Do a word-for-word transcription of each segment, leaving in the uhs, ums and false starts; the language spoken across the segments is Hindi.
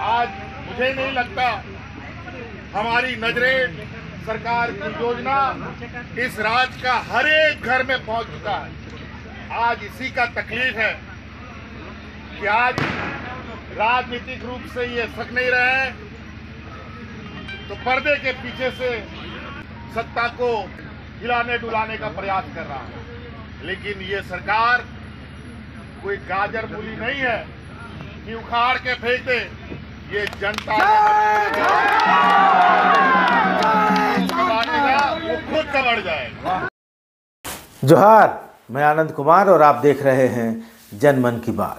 आज मुझे नहीं लगता हमारी नजरें सरकार की योजना इस राज्य का हर एक घर में पहुंच चुका है। आज इसी का तकलीफ है कि आज राजनीतिक रूप से ये सक नहीं रहे हैं, तो पर्दे के पीछे से सत्ता को हिलाने डुलाने का प्रयास कर रहा है। लेकिन ये सरकार कोई गाजर मूली नहीं है कि उखाड़ के फेंक दे। ये जनता वो खुद कमड़ जाएगा। जोहार, मैं आनंद कुमार और आप देख रहे हैं जनमन की बात।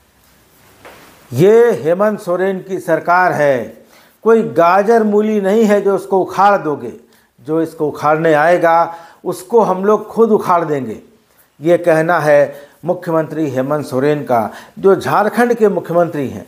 ये हेमंत सोरेन की सरकार है, कोई गाजर मूली नहीं है जो उसको उखाड़ दोगे। जो इसको उखाड़ने आएगा उसको हम लोग खुद उखाड़ देंगे। ये कहना है मुख्यमंत्री हेमंत सोरेन का, जो झारखंड के मुख्यमंत्री हैं।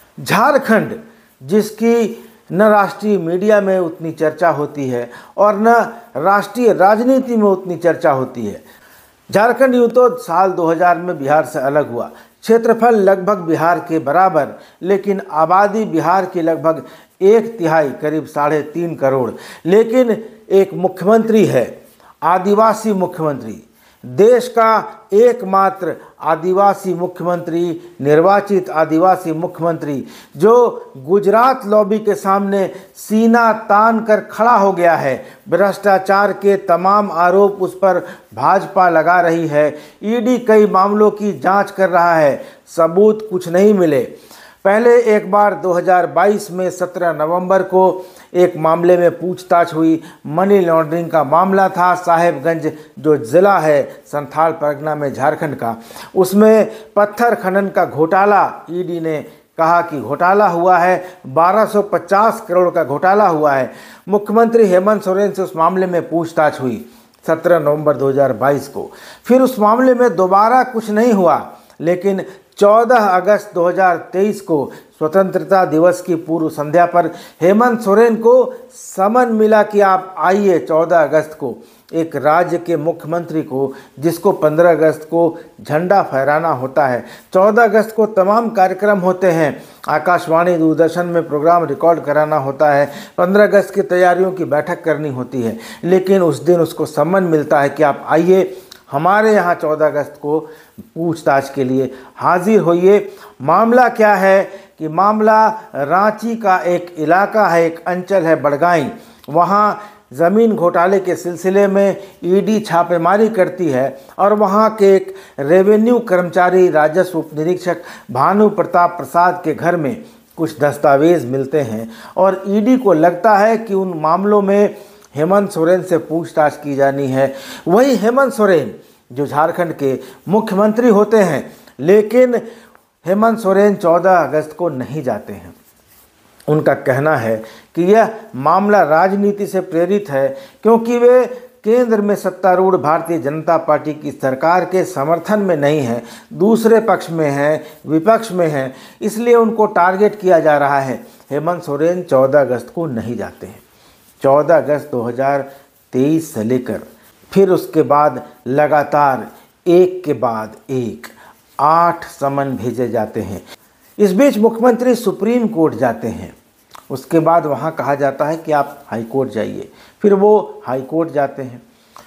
झारखंड जिसकी न राष्ट्रीय मीडिया में उतनी चर्चा होती है और न राष्ट्रीय राजनीति में उतनी चर्चा होती है। झारखंड यूँ तो साल दो हज़ार में बिहार से अलग हुआ, क्षेत्रफल लगभग बिहार के बराबर, लेकिन आबादी बिहार की लगभग एक तिहाई करीब साढ़े तीन करोड़। लेकिन एक मुख्यमंत्री है, आदिवासी मुख्यमंत्री, देश का एकमात्र आदिवासी मुख्यमंत्री, निर्वाचित आदिवासी मुख्यमंत्री, जो गुजरात लॉबी के सामने सीना तान कर खड़ा हो गया है। भ्रष्टाचार के तमाम आरोप उस पर भाजपा लगा रही है। ईडी कई मामलों की जांच कर रहा है, सबूत कुछ नहीं मिले। पहले एक बार दो हज़ार बाईस में सत्रह नवंबर को एक मामले में पूछताछ हुई। मनी लॉन्ड्रिंग का मामला था। साहेबगंज जो ज़िला है संथाल परगना में झारखंड का, उसमें पत्थर खनन का घोटाला, ईडी ने कहा कि घोटाला हुआ है, बारह सौ पचास करोड़ का घोटाला हुआ है। मुख्यमंत्री हेमंत सोरेन से उस मामले में पूछताछ हुई सत्रह नवंबर दो हज़ार बाईस को। फिर उस मामले में दोबारा कुछ नहीं हुआ, लेकिन चौदह अगस्त दो हज़ार तेईस को स्वतंत्रता दिवस की पूर्व संध्या पर हेमंत सोरेन को समन मिला कि आप आइए। चौदह अगस्त को एक राज्य के मुख्यमंत्री को, जिसको पंद्रह अगस्त को झंडा फहराना होता है, चौदह अगस्त को तमाम कार्यक्रम होते हैं, आकाशवाणी दूरदर्शन में प्रोग्राम रिकॉर्ड कराना होता है, पंद्रह अगस्त की तैयारियों की बैठक करनी होती है, लेकिन उस दिन उसको समन मिलता है कि आप आइए हमारे यहाँ चौदह अगस्त को पूछताछ के लिए हाजिर होइए। मामला क्या है कि मामला रांची का एक इलाका है, एक अंचल है बड़गाई। वहाँ ज़मीन घोटाले के सिलसिले में ईडी छापेमारी करती है और वहाँ के एक रेवेन्यू कर्मचारी राजस्व उप निरीक्षक भानु प्रताप प्रसाद के घर में कुछ दस्तावेज़ मिलते हैं और ईडी को लगता है कि उन मामलों में हेमंत सोरेन से पूछताछ की जानी है। वही हेमंत सोरेन जो झारखंड के मुख्यमंत्री होते हैं, लेकिन हेमंत सोरेन चौदह अगस्त को नहीं जाते हैं। उनका कहना है कि यह मामला राजनीति से प्रेरित है, क्योंकि वे केंद्र में सत्तारूढ़ भारतीय जनता पार्टी की सरकार के समर्थन में नहीं है, दूसरे पक्ष में है, विपक्ष में है, इसलिए उनको टारगेट किया जा रहा है। हेमंत सोरेन चौदह अगस्त को नहीं जाते हैं। चौदह अगस्त दो हज़ार तेईस से लेकर फिर उसके बाद लगातार एक के बाद एक आठ समन भेजे जाते हैं। इस बीच मुख्यमंत्री सुप्रीम कोर्ट जाते हैं, उसके बाद वहां कहा जाता है कि आप हाई कोर्ट जाइए, फिर वो हाई कोर्ट जाते हैं।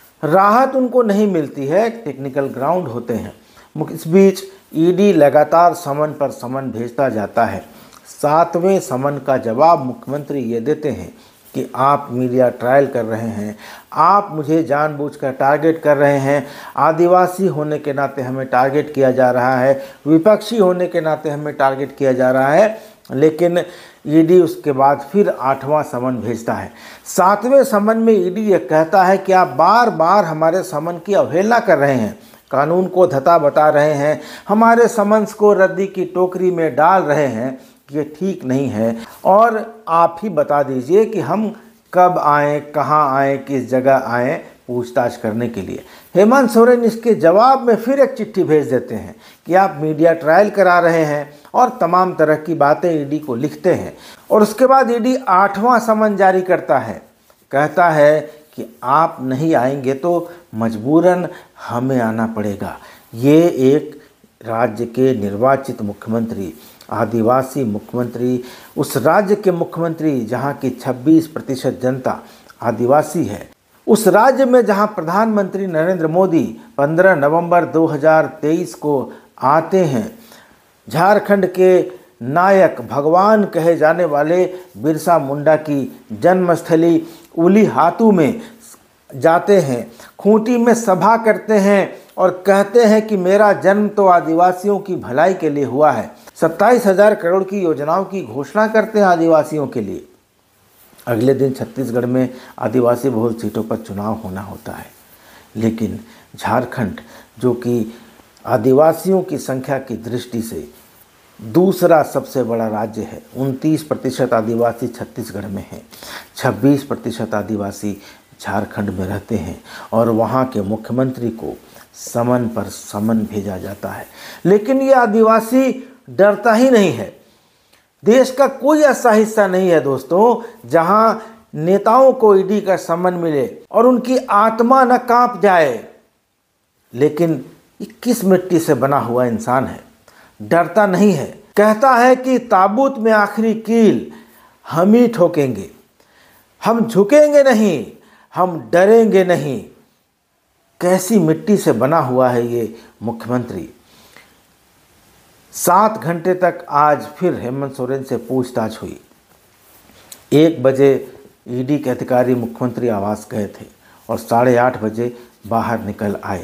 राहत उनको नहीं मिलती है, टेक्निकल ग्राउंड होते हैं। इस बीच ईडी लगातार समन पर समन भेजता जाता है। सातवें समन का जवाब मुख्यमंत्री ये देते हैं कि आप मीडिया ट्रायल कर रहे हैं, आप मुझे जानबूझकर टारगेट कर रहे हैं, आदिवासी होने के नाते हमें टारगेट किया जा रहा है, विपक्षी होने के नाते हमें टारगेट किया जा रहा है। लेकिन ईडी उसके बाद फिर आठवां समन भेजता है। सातवें समन में ईडी ये कहता है कि आप बार बार हमारे समन की अवहेलना कर रहे हैं, कानून को धता बता रहे हैं, हमारे समन्स को रद्दी की टोकरी में डाल रहे हैं, ये ठीक नहीं है, और आप ही बता दीजिए कि हम कब आएँ, कहाँ आएँ, किस जगह आएँ पूछताछ करने के लिए। हेमंत सोरेन इसके जवाब में फिर एक चिट्ठी भेज देते हैं कि आप मीडिया ट्रायल करा रहे हैं और तमाम तरह की बातें ईडी को लिखते हैं। और उसके बाद ईडी आठवां समन जारी करता है, कहता है कि आप नहीं आएंगे तो मजबूरन हमें आना पड़ेगा। ये एक राज्य के निर्वाचित मुख्यमंत्री, आदिवासी मुख्यमंत्री, उस राज्य के मुख्यमंत्री जहाँ की छब्बीस प्रतिशत जनता आदिवासी है, उस राज्य में जहाँ प्रधानमंत्री नरेंद्र मोदी पंद्रह नवंबर दो हज़ार तेईस को आते हैं, झारखंड के नायक भगवान कहे जाने वाले बिरसा मुंडा की जन्मस्थली उलीहातू में जाते हैं, खूंटी में सभा करते हैं और कहते हैं कि मेरा जन्म तो आदिवासियों की भलाई के लिए हुआ है। सत्ताईस हजार करोड़ की योजनाओं की घोषणा करते हैं आदिवासियों के लिए। अगले दिन छत्तीसगढ़ में आदिवासी बहुल सीटों पर चुनाव होना होता है, लेकिन झारखंड जो कि आदिवासियों की संख्या की दृष्टि से दूसरा सबसे बड़ा राज्य है, उनतीस प्रतिशत आदिवासी छत्तीसगढ़ में हैं, छब्बीस प्रतिशत आदिवासी झारखंड में रहते हैं और वहाँ के मुख्यमंत्री को समन पर समन भेजा जाता है। लेकिन ये आदिवासी डरता ही नहीं है। देश का कोई ऐसा हिस्सा नहीं है दोस्तों जहाँ नेताओं को ईडी का समन मिले और उनकी आत्मा न कांप जाए। लेकिन ये किस मिट्टी से बना हुआ इंसान है, डरता नहीं है। कहता है कि ताबूत में आखिरी कील हम ही ठोकेंगे, हम झुकेंगे नहीं, हम डरेंगे नहीं। कैसी मिट्टी से बना हुआ है ये मुख्यमंत्री। सात घंटे तक आज फिर हेमंत सोरेन से पूछताछ हुई। एक बजे ईडी के अधिकारी मुख्यमंत्री आवास गए थे और साढ़े आठ बजे बाहर निकल आए।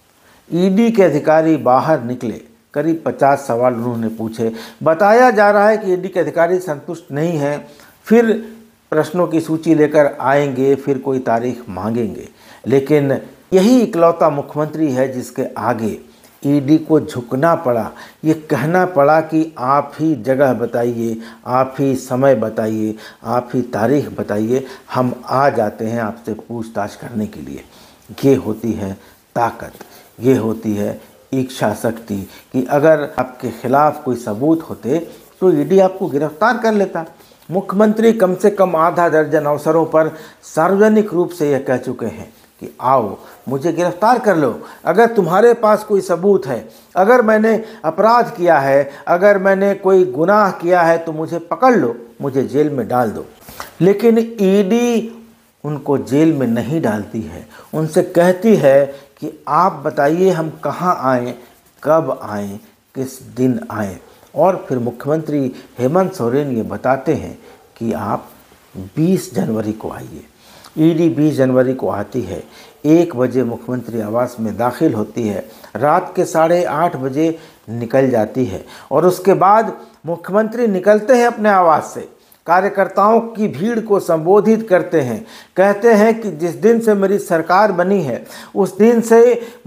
ईडी के अधिकारी बाहर निकले, करीब पचास सवाल उन्होंने पूछे। बताया जा रहा है कि ईडी के अधिकारी संतुष्ट नहीं हैं, फिर प्रश्नों की सूची लेकर आएंगे, फिर कोई तारीख मांगेंगे। लेकिन यही इकलौता मुख्यमंत्री है जिसके आगे ईडी को झुकना पड़ा, ये कहना पड़ा कि आप ही जगह बताइए, आप ही समय बताइए, आप ही तारीख बताइए, हम आ जाते हैं आपसे पूछताछ करने के लिए। ये होती है ताकत, ये होती है इच्छा शक्ति कि अगर आपके खिलाफ कोई सबूत होते तो ईडी आपको गिरफ्तार कर लेता। मुख्यमंत्री कम से कम आधा दर्जन अवसरों पर सार्वजनिक रूप से यह कह चुके हैं कि आओ मुझे गिरफ्तार कर लो, अगर तुम्हारे पास कोई सबूत है, अगर मैंने अपराध किया है, अगर मैंने कोई गुनाह किया है तो मुझे पकड़ लो, मुझे जेल में डाल दो। लेकिन ईडी उनको जेल में नहीं डालती है, उनसे कहती है कि आप बताइए हम कहाँ आएँ, कब आएँ, किस दिन आएँ। और फिर मुख्यमंत्री हेमंत सोरेन ये बताते हैं कि आप बीस जनवरी को आइए। ईडी बीस जनवरी को आती है, एक बजे मुख्यमंत्री आवास में दाखिल होती है, रात के साढ़े आठ बजे निकल जाती है और उसके बाद मुख्यमंत्री निकलते हैं अपने आवास से, कार्यकर्ताओं की भीड़ को संबोधित करते हैं, कहते हैं कि जिस दिन से मेरी सरकार बनी है उस दिन से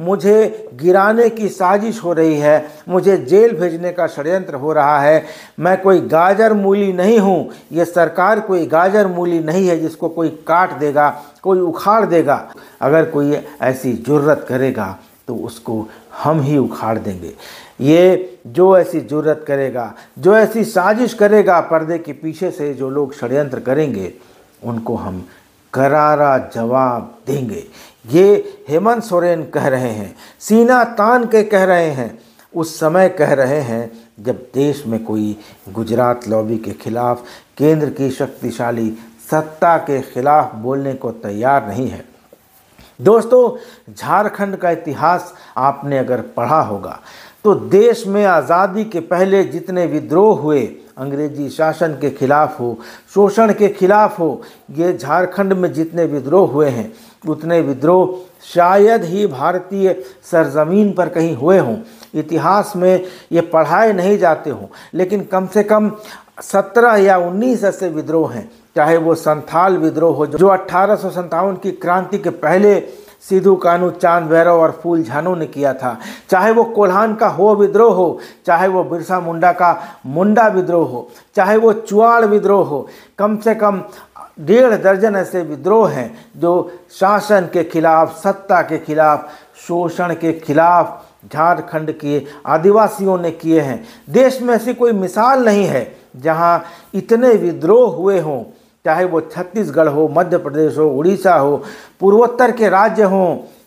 मुझे गिराने की साजिश हो रही है, मुझे जेल भेजने का षड्यंत्र हो रहा है। मैं कोई गाजर मूली नहीं हूँ, ये सरकार कोई गाजर मूली नहीं है जिसको कोई काट देगा, कोई उखाड़ देगा। अगर कोई ऐसी जुर्रत करेगा तो उसको हम ही उखाड़ देंगे। ये जो ऐसी जुर्रत करेगा, जो ऐसी साजिश करेगा, पर्दे के पीछे से जो लोग षड्यंत्र करेंगे, उनको हम करारा जवाब देंगे। ये हेमंत सोरेन कह रहे हैं, सीना तान के कह रहे हैं, उस समय कह रहे हैं जब देश में कोई गुजरात लॉबी के खिलाफ, केंद्र की शक्तिशाली सत्ता के खिलाफ बोलने को तैयार नहीं है। दोस्तों, झारखंड का इतिहास आपने अगर पढ़ा होगा तो देश में आज़ादी के पहले जितने विद्रोह हुए, अंग्रेजी शासन के खिलाफ हो, शोषण के खिलाफ हो, ये झारखंड में जितने विद्रोह हुए हैं उतने विद्रोह शायद ही भारतीय सरजमीन पर कहीं हुए हों। इतिहास में ये पढ़ाए नहीं जाते हों, लेकिन कम से कम सत्रह या उन्नीस ऐसे विद्रोह हैं, चाहे वो संथाल विद्रोह हो जो अट्ठारह सौ सत्तावन की क्रांति के पहले सिद्धू कान्हू, चांद भैरव और फूल झानो ने किया था, चाहे वो कोल्हान का हो विद्रोह हो, चाहे वो बिरसा मुंडा का मुंडा विद्रोह हो, चाहे वो चुआड़ विद्रोह हो। कम से कम डेढ़ दर्जन ऐसे विद्रोह हैं जो शासन के खिलाफ, सत्ता के खिलाफ, शोषण के खिलाफ झारखंड के आदिवासियों ने किए हैं। देश में ऐसी कोई मिसाल नहीं है जहां इतने विद्रोह हुए हों, चाहे वो छत्तीसगढ़ हो, मध्य प्रदेश हो, उड़ीसा हो, पूर्वोत्तर के राज्य हों,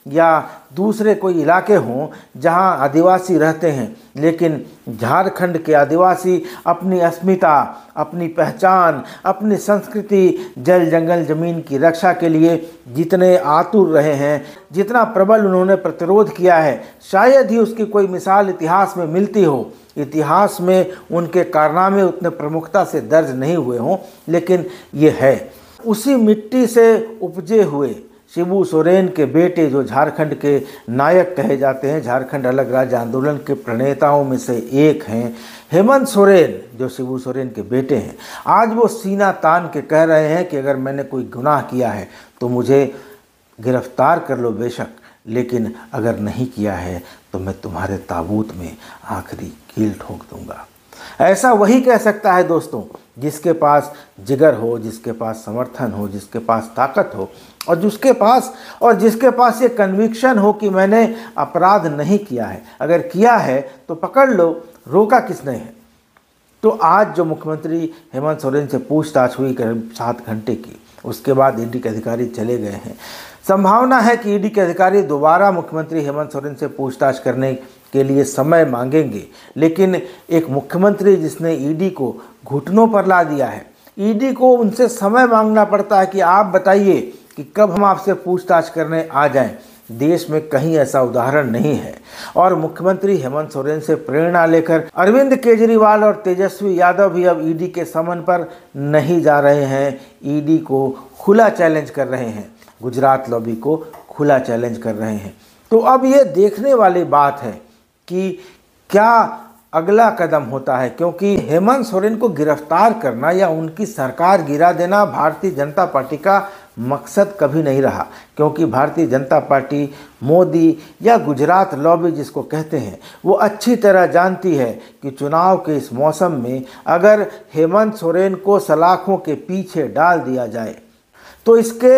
या दूसरे कोई इलाके हों जहां आदिवासी रहते हैं, लेकिन झारखंड के आदिवासी अपनी अस्मिता, अपनी पहचान, अपनी संस्कृति, जल जंगल ज़मीन की रक्षा के लिए जितने आतुर रहे हैं, जितना प्रबल उन्होंने प्रतिरोध किया है, शायद ही उसकी कोई मिसाल इतिहास में मिलती हो। इतिहास में उनके कारनामे उतने प्रमुखता से दर्ज नहीं हुए हों, लेकिन ये है। उसी मिट्टी से उपजे हुए शिबू सोरेन के बेटे जो झारखंड के नायक कहे जाते हैं, झारखंड अलग राज्य आंदोलन के प्रणेताओं में से एक हैं, हेमंत सोरेन, जो शिबू सोरेन के बेटे हैं, आज वो सीना तान के कह रहे हैं कि अगर मैंने कोई गुनाह किया है तो मुझे गिरफ्तार कर लो बेशक, लेकिन अगर नहीं किया है तो मैं तुम्हारे ताबूत में आखिरी कील ठोक दूंगा। ऐसा वही कह सकता है दोस्तों जिसके पास जिगर हो, जिसके पास समर्थन हो, जिसके पास ताकत हो, और जिसके पास और जिसके पास ये कन्विक्शन हो कि मैंने अपराध नहीं किया है, अगर किया है तो पकड़ लो, रोका किसने है। तो आज जो मुख्यमंत्री हेमंत सोरेन से पूछताछ हुई करीब सात घंटे की, उसके बाद ईडी के अधिकारी चले गए हैं। संभावना है कि ईडी के अधिकारी दोबारा मुख्यमंत्री हेमंत सोरेन से पूछताछ करने के लिए समय मांगेंगे, लेकिन एक मुख्यमंत्री जिसने ईडी को घुटनों पर ला दिया है, ईडी को उनसे समय मांगना पड़ता है कि आप बताइए कि कब हम आपसे पूछताछ करने आ जाएं। देश में कहीं ऐसा उदाहरण नहीं है। और मुख्यमंत्री हेमंत सोरेन से प्रेरणा लेकर अरविंद केजरीवाल और तेजस्वी यादव भी अब ईडी के समन पर नहीं जा रहे हैं, ईडी को खुला चैलेंज कर रहे हैं, गुजरात लॉबी को खुला चैलेंज कर रहे हैं। तो अब ये देखने वाली बात है कि क्या अगला कदम होता है, क्योंकि हेमंत सोरेन को गिरफ्तार करना या उनकी सरकार गिरा देना भारतीय जनता पार्टी का मकसद कभी नहीं रहा, क्योंकि भारतीय जनता पार्टी, मोदी या गुजरात लॉबी जिसको कहते हैं, वो अच्छी तरह जानती है कि चुनाव के इस मौसम में अगर हेमंत सोरेन को सलाखों के पीछे डाल दिया जाए तो इसके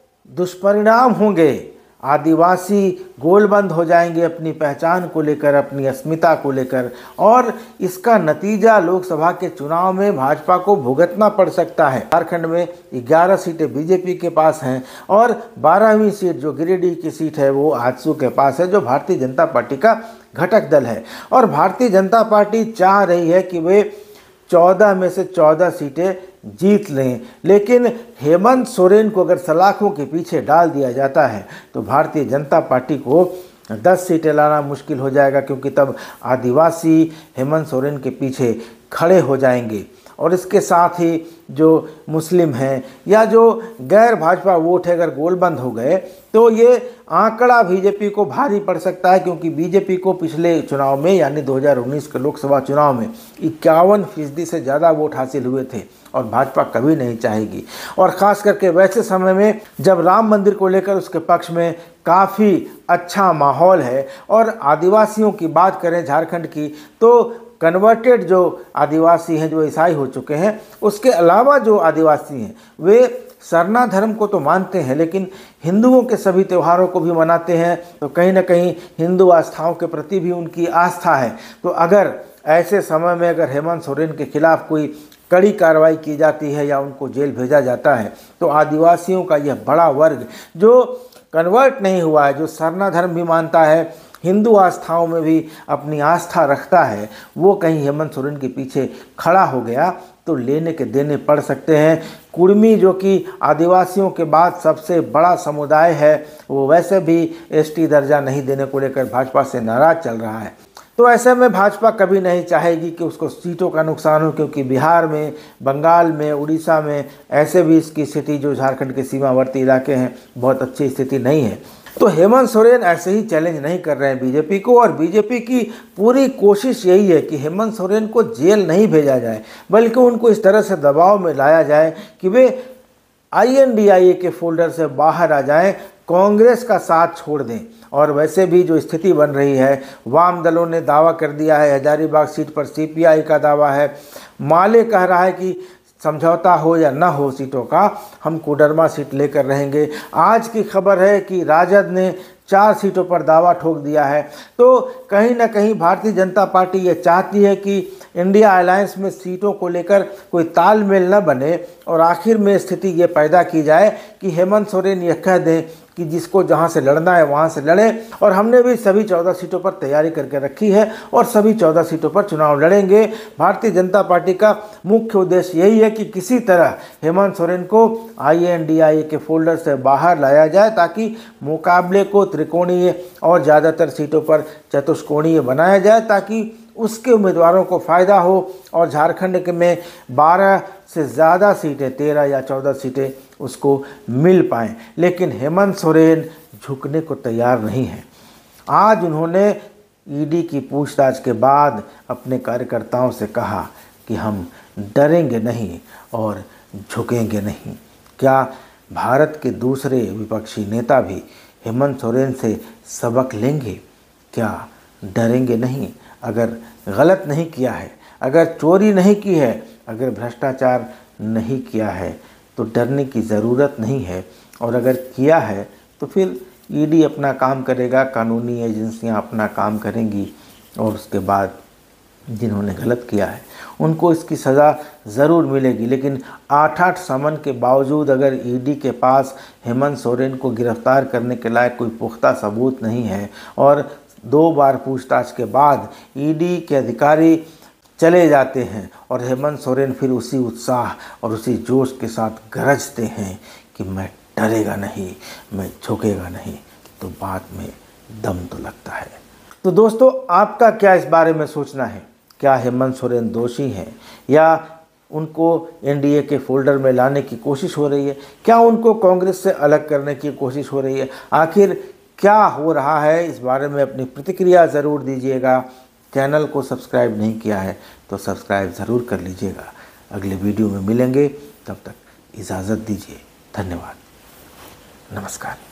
दुष्परिणाम होंगे। आदिवासी गोलबंद हो जाएंगे अपनी पहचान को लेकर, अपनी अस्मिता को लेकर, और इसका नतीजा लोकसभा के चुनाव में भाजपा को भुगतना पड़ सकता है। झारखंड में ग्यारह सीटें बीजेपी के पास हैं और बारहवीं सीट जो गिरिडीह की सीट है वो आजसू के पास है, जो भारतीय जनता पार्टी का घटक दल है। और भारतीय जनता पार्टी चाह रही है कि वे चौदह में से चौदह सीटें जीत लें, लेकिन हेमंत सोरेन को अगर सलाखों के पीछे डाल दिया जाता है तो भारतीय जनता पार्टी को दस सीटें लाना मुश्किल हो जाएगा, क्योंकि तब आदिवासी हेमंत सोरेन के पीछे खड़े हो जाएंगे। और इसके साथ ही जो मुस्लिम हैं या जो गैर भाजपा वोट है, अगर गोलबंद हो गए तो ये आंकड़ा बीजेपी को भारी पड़ सकता है, क्योंकि बीजेपी को पिछले चुनाव में यानी दो हज़ार उन्नीस के लोकसभा चुनाव में इक्यावन फीसदी से ज़्यादा वोट हासिल हुए थे, और भाजपा कभी नहीं चाहेगी। और ख़ास करके वैसे समय में जब राम मंदिर को लेकर उसके पक्ष में काफ़ी अच्छा माहौल है। और आदिवासियों की बात करें झारखंड की, तो कन्वर्टेड जो आदिवासी हैं, जो ईसाई हो चुके हैं, उसके अलावा जो आदिवासी हैं वे सरना धर्म को तो मानते हैं, लेकिन हिंदुओं के सभी त्योहारों को भी मनाते हैं। तो कहीं ना कहीं हिंदू आस्थाओं के प्रति भी उनकी आस्था है। तो अगर ऐसे समय में अगर हेमंत सोरेन के खिलाफ कोई कड़ी कार्रवाई की जाती है या उनको जेल भेजा जाता है, तो आदिवासियों का यह बड़ा वर्ग जो कन्वर्ट नहीं हुआ है, जो सरना धर्म भी मानता है, हिंदू आस्थाओं में भी अपनी आस्था रखता है, वो कहीं हेमंत सोरेन के पीछे खड़ा हो गया तो लेने के देने पड़ सकते हैं। कुर्मी जो कि आदिवासियों के बाद सबसे बड़ा समुदाय है, वो वैसे भी एसटी दर्जा नहीं देने को लेकर भाजपा से नाराज चल रहा है। तो ऐसे में भाजपा कभी नहीं चाहेगी कि उसको सीटों का नुकसान हो, क्योंकि बिहार में, बंगाल में, उड़ीसा में ऐसे भी इसकी स्थिति, जो झारखंड के सीमावर्ती इलाके हैं, बहुत अच्छी स्थिति नहीं है। तो हेमंत सोरेन ऐसे ही चैलेंज नहीं कर रहे हैं बीजेपी को, और बीजेपी की पूरी कोशिश यही है कि हेमंत सोरेन को जेल नहीं भेजा जाए, बल्कि उनको इस तरह से दबाव में लाया जाए कि वे आई एन डी आई ए के फोल्डर से बाहर आ जाएं, कांग्रेस का साथ छोड़ दें। और वैसे भी जो स्थिति बन रही है, वाम दलों ने दावा कर दिया है, हजारीबाग सीट पर सी पी आई का दावा है, माले कह रहा है कि समझौता हो या ना हो सीटों का, हम कोडरमा सीट लेकर रहेंगे। आज की खबर है कि राजद ने चार सीटों पर दावा ठोक दिया है। तो कहीं ना कहीं भारतीय जनता पार्टी ये चाहती है कि इंडिया अलायंस में सीटों को लेकर कोई तालमेल न बने, और आखिर में स्थिति ये पैदा की जाए कि हेमंत सोरेन यह कह दें कि जिसको जहां से लड़ना है वहां से लड़े, और हमने भी सभी चौदह सीटों पर तैयारी करके रखी है और सभी चौदह सीटों पर चुनाव लड़ेंगे। भारतीय जनता पार्टी का मुख्य उद्देश्य यही है कि किसी तरह हेमंत सोरेन को आई एन डी आई ए के फोल्डर से बाहर लाया जाए, ताकि मुकाबले को त्रिकोणीय और ज़्यादातर सीटों पर चतुष्कोणीय बनाया जाए, ताकि उसके उम्मीदवारों को फ़ायदा हो और झारखंड के में बारह से ज़्यादा सीटें, तेरह या चौदह सीटें उसको मिल पाएँ। लेकिन हेमंत सोरेन झुकने को तैयार नहीं है। आज उन्होंने ई डी की पूछताछ के बाद अपने कार्यकर्ताओं से कहा कि हम डरेंगे नहीं और झुकेंगे नहीं। क्या भारत के दूसरे विपक्षी नेता भी हेमंत सोरेन से सबक लेंगे? क्या डरेंगे नहीं? अगर गलत नहीं किया है, अगर चोरी नहीं की है, अगर भ्रष्टाचार नहीं किया है तो डरने की ज़रूरत नहीं है, और अगर किया है तो फिर ई डी अपना काम करेगा, कानूनी एजेंसियां अपना काम करेंगी, और उसके बाद जिन्होंने गलत किया है उनको इसकी सज़ा ज़रूर मिलेगी। लेकिन आठ आठ समन के बावजूद अगर ई डी के पास हेमंत सोरेन को गिरफ्तार करने के लायक कोई पुख्ता सबूत नहीं है, और दो बार पूछताछ के बाद ई डी के अधिकारी चले जाते हैं और हेमंत सोरेन फिर उसी उत्साह और उसी जोश के साथ गरजते हैं कि मैं डरेगा नहीं, मैं झुकेगा नहीं, तो बात में दम तो लगता है। तो दोस्तों, आपका क्या इस बारे में सोचना है? क्या हेमंत सोरेन दोषी हैं, या उनको एन डी ए के फोल्डर में लाने की कोशिश हो रही है? क्या उनको कांग्रेस से अलग करने की कोशिश हो रही है? आखिर क्या हो रहा है, इस बारे में अपनी प्रतिक्रिया ज़रूर दीजिएगा। चैनल को सब्सक्राइब नहीं किया है तो सब्सक्राइब ज़रूर कर लीजिएगा। अगले वीडियो में मिलेंगे, तब तक इजाज़त दीजिए। धन्यवाद, नमस्कार।